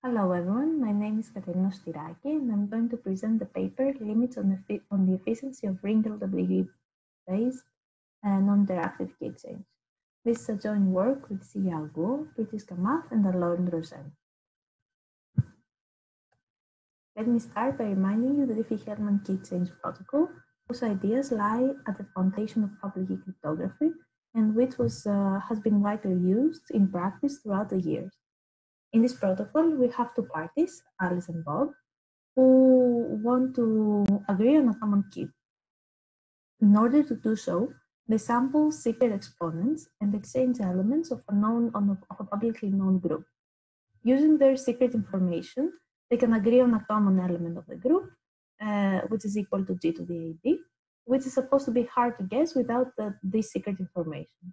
Hello everyone, my name is Katerina Stiraki and I'm going to present the paper Limits on the Efficiency of Ring LWE-based Non-Interactive Key Exchange. This is a joint work with Sia Guo, Pritish Kamath and Alain Rosen. Let me start by reminding you the Diffie-Hellman Key Exchange Protocol, whose ideas lie at the foundation of public key cryptography and which has been widely used in practice throughout the years. In this protocol, we have two parties, Alice and Bob, who want to agree on a common key. In order to do so, they sample secret exponents and exchange elements of a publicly known group. Using their secret information, they can agree on a common element of the group, which is equal to G to the AD, which is supposed to be hard to guess without this secret information.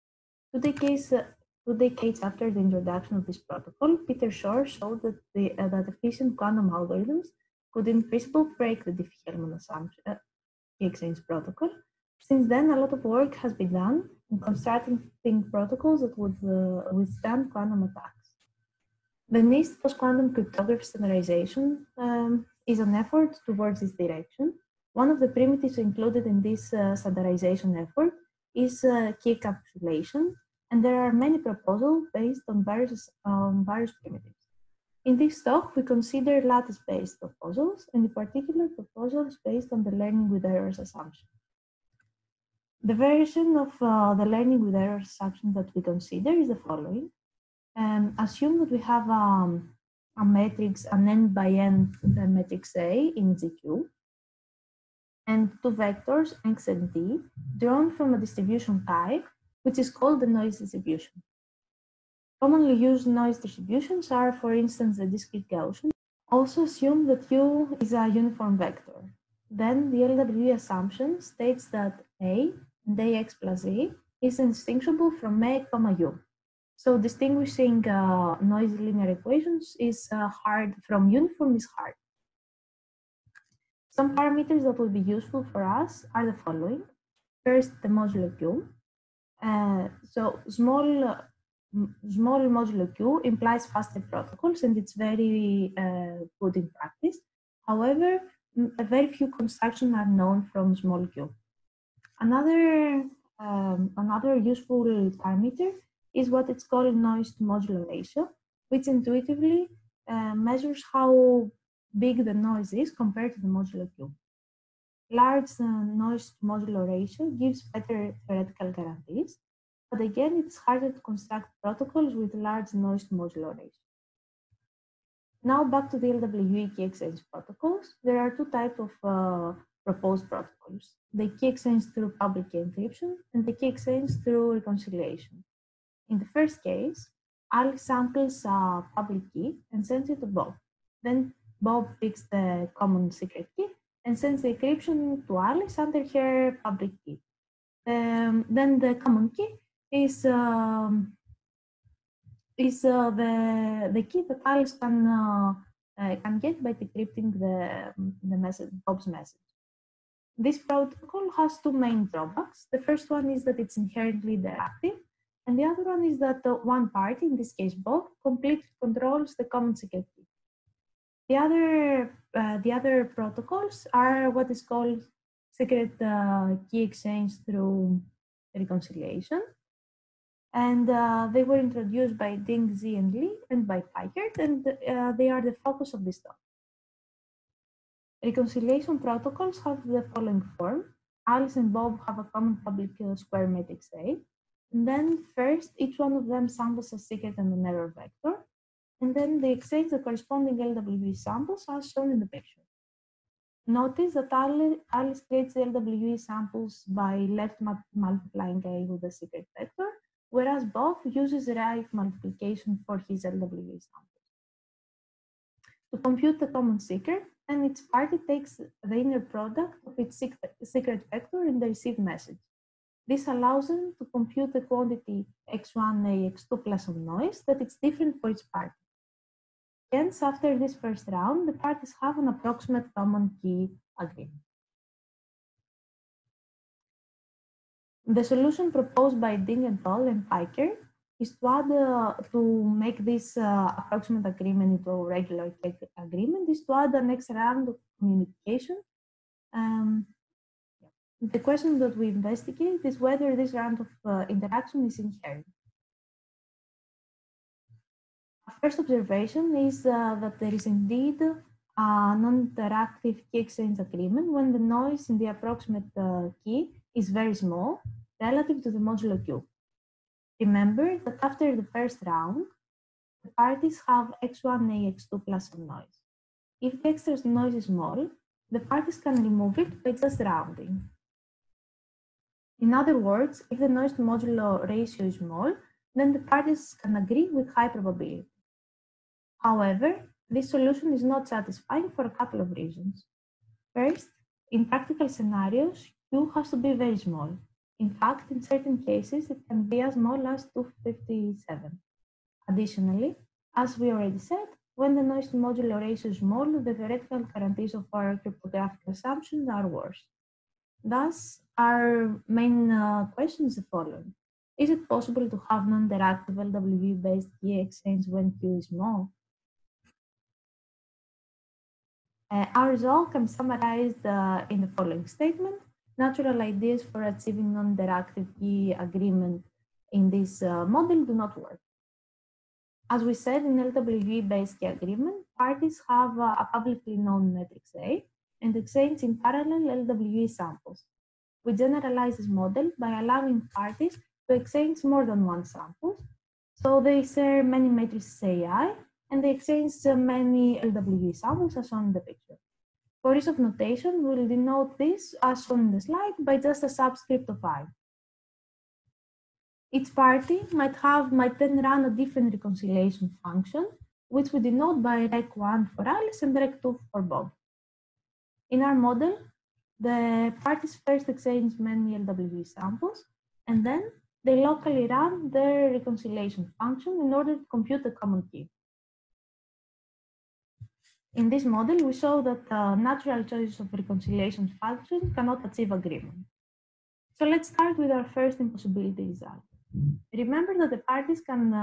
2 decades after the introduction of this protocol, Peter Shor showed that efficient quantum algorithms could in principle break the Diffie-Hellman key exchange protocol. Since then, a lot of work has been done in constructing protocols that would withstand quantum attacks. The NIST post-quantum cryptography standardization is an effort towards this direction. One of the primitives included in this standardization effort is key encapsulation, and there are many proposals based on various primitives. In this talk, we consider lattice-based proposals, and in particular proposals based on the learning with errors assumption. The version of the learning with errors assumption that we consider is the following. Assume that we have a matrix, an n by n matrix A in GQ, and two vectors, x and d, drawn from a distribution type, which is called the noise distribution. Commonly used noise distributions are, for instance, the discrete Gaussian. Also assume that U is a uniform vector. Then the LWE assumption states that A and AX plus E is indistinguishable from A, U. So distinguishing noisy linear equations is hard from uniform is hard. Some parameters that will be useful for us are the following. First, the modulo Q. So small modulo Q implies faster protocols, and it's very good in practice. However, very few constructions are known from small Q. Another useful parameter is what it's called noise to modulo ratio, which intuitively measures how big the noise is compared to the modulo Q. Large noise to modulo ratio gives better theoretical guarantees, but again, it's harder to construct protocols with large noise to modulo ratio. Now back to the LWE key exchange protocols. There are two types of proposed protocols: the key exchange through public key encryption and the key exchange through reconciliation. In the first case, Alice samples a public key and sends it to Bob. Then Bob picks the common secret key and sends the encryption to Alice under her public key. Then the common key is the key that Alice can get by decrypting the message, Bob's message. This protocol has two main drawbacks. The first one is that it's inherently interactive, and the other one is that one party, in this case Bob, completely controls the common secret key. The other protocols are what is called secret key exchange through reconciliation, and they were introduced by Ding, Xie, and Li, and by Peikert, and they are the focus of this talk. Reconciliation protocols have the following form. Alice and Bob have a common public square matrix A. And then first, each one of them samples a secret and an error vector. And then they exchange the corresponding LWE samples as shown in the picture. Notice that Alice creates the LWE samples by left multiplying A with the secret vector, whereas Bob uses right multiplication for his LWE samples. To compute the common secret, and each party takes the inner product of its secret vector and the received message. This allows them to compute the quantity x1, x2 plus some noise that is different for each party. Hence, after this first round, the parties have an approximate common key agreement. The solution proposed by Ding et al. And Peikert is to add, to make this approximate agreement into a regular agreement, is to add an extra round of communication. The question that we investigate is whether this round of interaction is inherent. Our first observation is that there is indeed a non-interactive key exchange agreement when the noise in the approximate key is very small relative to the modulo Q. Remember that after the first round, the parties have x1, ax2 plus some noise. If the extra noise is small, the parties can remove it by just rounding. In other words, if the noise to modulo ratio is small, then the parties can agree with high probability. However, this solution is not satisfying for a couple of reasons. First, in practical scenarios, Q has to be very small. In fact, in certain cases, it can be as small as 257. Additionally, as we already said, when the noise to modulo ratio is small, the theoretical guarantees of our cryptographic assumptions are worse. Thus, our main question is the following. Is it possible to have non-interactive LWE-based key exchange when Q is small? Our result can be summarized in the following statement. Natural ideas for achieving non-interactive key agreement in this model do not work. As we said, in LWE-based key agreement, parties have a publicly known matrix A and exchange in parallel LWE samples. We generalize this model by allowing parties to exchange more than one sample. So they share many matrices AI and they exchange many LWE samples as shown in the picture. For ease of notation, we'll denote this as shown in the slide by just a subscript of I. Each party might then run a different reconciliation function, which we denote by rec1 for Alice and rec2 for Bob. In our model, the parties first exchange many LWE samples, and then they locally run their reconciliation function in order to compute the common key. In this model, we show that natural choices of reconciliation functions cannot achieve agreement. So let's start with our first impossibility result. Remember that the parties can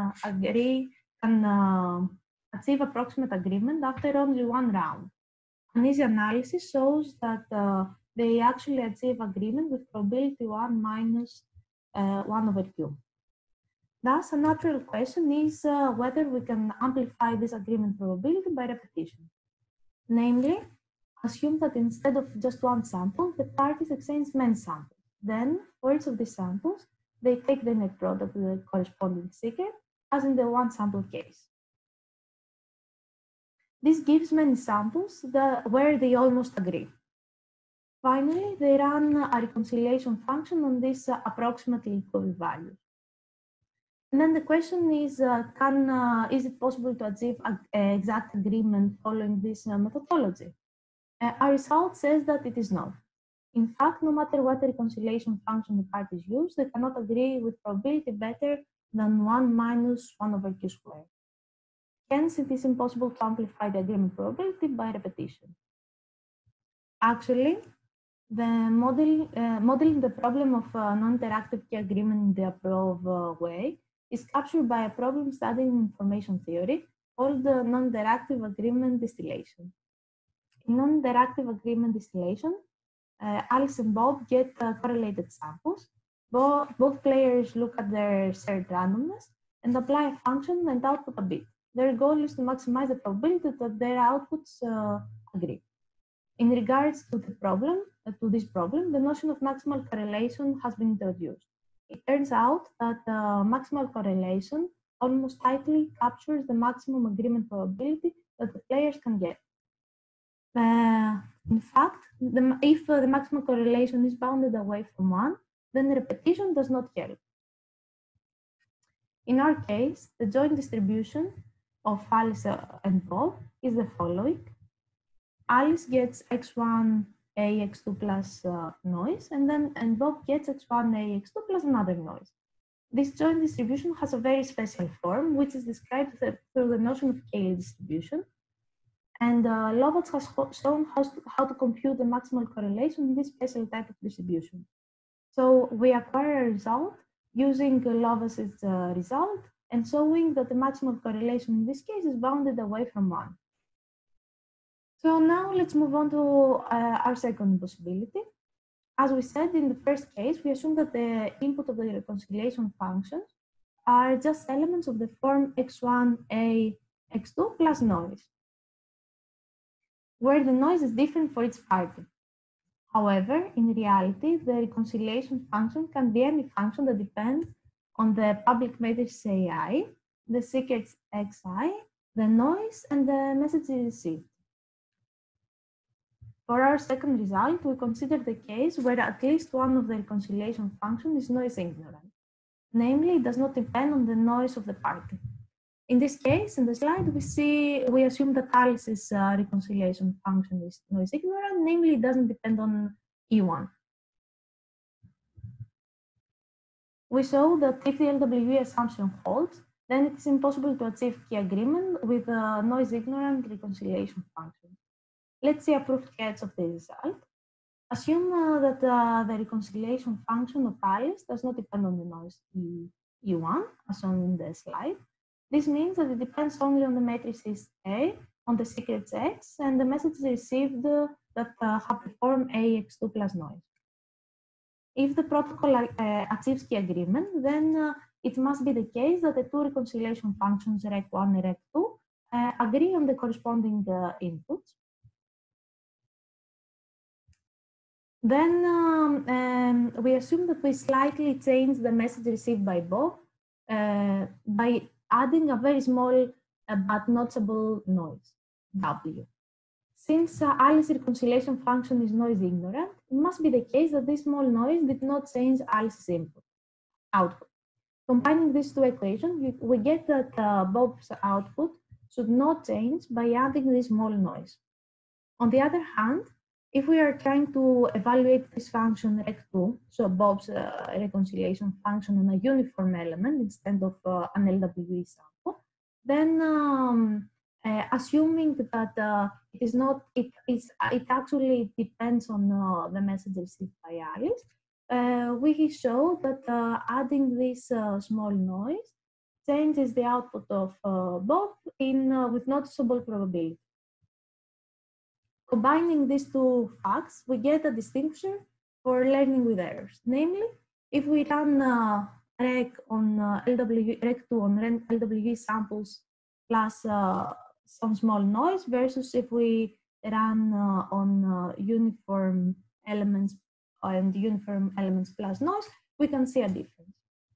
achieve approximate agreement after only one round. An easy analysis shows that they actually achieve agreement with probability 1 minus 1 over Q. Thus, a natural question is whether we can amplify this agreement probability by repetition. Namely, assume that instead of just one sample, the parties exchange many samples. Then, for each of these samples, they take the net product with the corresponding secret, as in the one sample case. This gives many samples where they almost agree. Finally, they run a reconciliation function on these approximately equal values. And then the question is, is it possible to achieve exact agreement following this methodology? Our result says that it is not. In fact, no matter what reconciliation function the parties use, they cannot agree with probability better than 1 minus 1 over Q squared. Hence, it is impossible to amplify the agreement probability by repetition. Actually, the modeling the problem of non-interactive key agreement in the above way is captured by a problem studied in information theory called the non-interactive agreement distillation. In non-interactive agreement distillation, Alice and Bob get correlated samples. Both players look at their shared randomness and apply a function and output a bit. Their goal is to maximize the probability that their outputs agree. In regards to this problem, the notion of maximal correlation has been introduced. It turns out that maximal correlation almost tightly captures the maximum agreement probability that the players can get. In fact, if the maximal correlation is bounded away from 1, then repetition does not help. In our case, the joint distribution of Alice and Bob is the following. Alice gets x1 ax2 plus noise, and Bob gets x1 ax2 plus another noise. This joint distribution has a very special form, which is described through the notion of Cayley distribution. And Lováts has shown how to compute the maximal correlation in this special type of distribution. So we acquire a result using Lováts's result and showing that the maximum correlation in this case is bounded away from 1. So now let's move on to our second possibility. As we said in the first case, we assume that the input of the reconciliation functions are just elements of the form x1, a, x2 plus noise, where the noise is different for each party. However, in reality, the reconciliation function can be any function that depends on the public matrix AI, the secrets xi, the noise, and the message received. For our second result, we consider the case where at least one of the reconciliation functions is noise ignorant. Namely, it does not depend on the noise of the party. In this case, in the slide, we assume that Alice's reconciliation function is noise ignorant, namely it doesn't depend on E1. We show that if the LWE assumption holds, then it is impossible to achieve key agreement with a noise ignorant reconciliation function. Let's see a proof sketch of the result. Assume that the reconciliation function of Alice does not depend on the noise E1, as shown in the slide. This means that it depends only on the matrices A, on the secrets X, and the messages received that have the form AX2 plus noise. If the protocol achieves key agreement, then it must be the case that the two reconciliation functions REC1 and REC2 agree on the corresponding inputs. Then we assume that we slightly change the message received by Bob by adding a very small but noticeable noise, W. Since Alice's reconciliation function is noise ignorant, it must be the case that this small noise did not change Alice's output. Combining these two equations, we get that Bob's output should not change by adding this small noise. On the other hand, if we are trying to evaluate this function rec2, so Bob's reconciliation function on a uniform element instead of an LWE sample, then assuming that it actually depends on the message received by Alice, we show that adding this small noise changes the output of Bob with noticeable probability. Combining these two facts, we get a distinction for learning with errors. Namely, if we run rec on rec2 on LWE samples plus some small noise versus if we run on uniform elements and uniform elements plus noise, we can see a difference.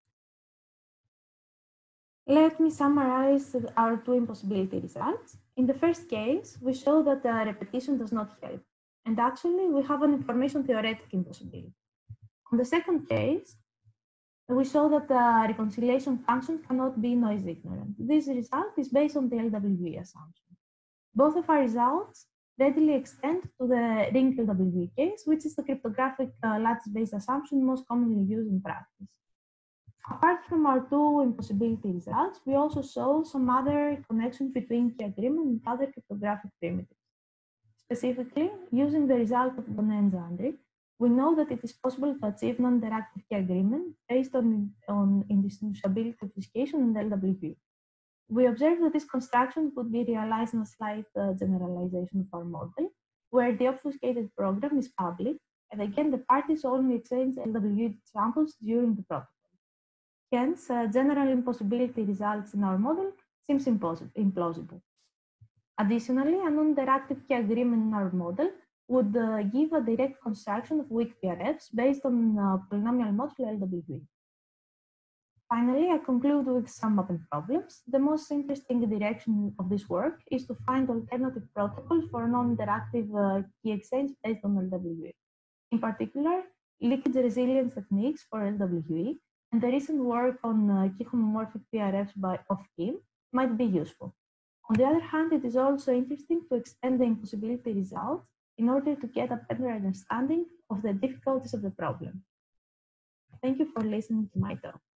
Let me summarize our two impossibility results. In the first case, we show that repetition does not help. And actually, we have an information theoretic impossibility. On the second case, we show that the reconciliation function cannot be noise ignorant. This result is based on the LWE assumption. Both of our results readily extend to the ring LWE case, which is the cryptographic lattice-based assumption most commonly used in practice. Apart from our two impossibility results, we also show some other connections between key agreement and other cryptographic primitives. Specifically, using the result of Bonnet and Zandri, we know that it is possible to achieve non-interactive key agreement based on indistinguishability obfuscation and LWE. We observe that this construction could be realized in a slight generalization of our model, where the obfuscated program is public, and again, the parties only exchange LWE samples during the protocol. Hence, general impossibility results in our model seems implausible. Additionally, a non-interactive key agreement in our model would give a direct construction of weak PRFs based on polynomial modulo LWE. Finally, I conclude with some open problems. The most interesting direction of this work is to find alternative protocols for non-interactive key exchange based on LWE. In particular, leakage resilience techniques for LWE and the recent work on key homomorphic PRFs of Kim might be useful. On the other hand, it is also interesting to extend the impossibility results in order to get a better understanding of the difficulties of the problem. Thank you for listening to my talk.